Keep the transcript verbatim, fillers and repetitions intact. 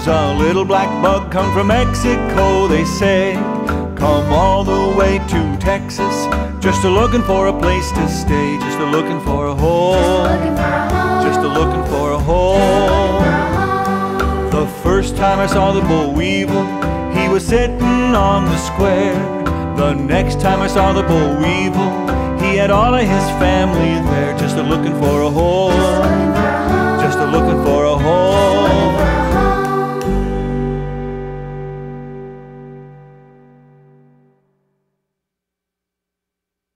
There's a little black bug come from Mexico, they say. Come all the way to Texas, just a looking for a place to stay, just a looking for a home, just a looking for a home. The first time I saw the Boll Weevil, he was sitting on the square. The next time I saw the Boll Weevil, he had all of his family there, just a looking for a home,